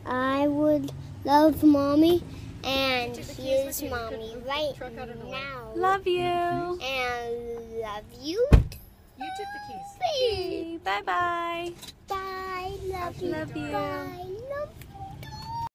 I would love Mommy, and here's Mommy right now. Love you. And love you. You took the keys. Bye. Bye bye. Bye. Love you. Love you. Bye.